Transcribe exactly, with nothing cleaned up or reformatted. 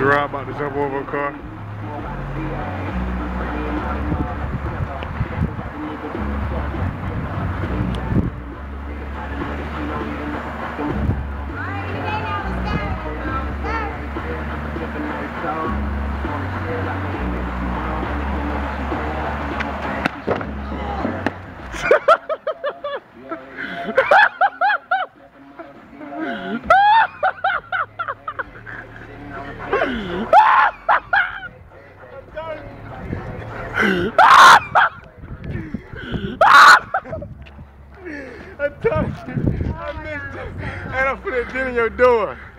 Gerard about to jump over a car. I touched you. I missed you. And I put it in your door.